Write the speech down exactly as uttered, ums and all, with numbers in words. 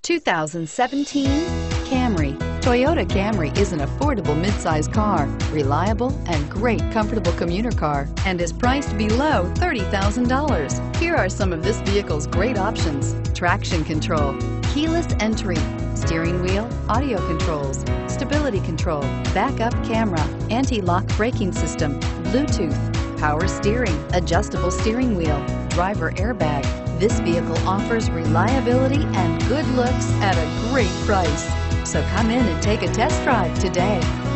two thousand seventeen Camry. Toyota Camry is an affordable midsize car, reliable and great comfortable commuter car, and is priced below thirty thousand dollars. Here are some of this vehicle's great options: traction control, keyless entry, steering wheel audio controls, stability control, backup camera, anti-lock braking system, Bluetooth, power steering, adjustable steering wheel, driver airbag. This vehicle offers reliability and good looks at a great price. So come in and take a test drive today.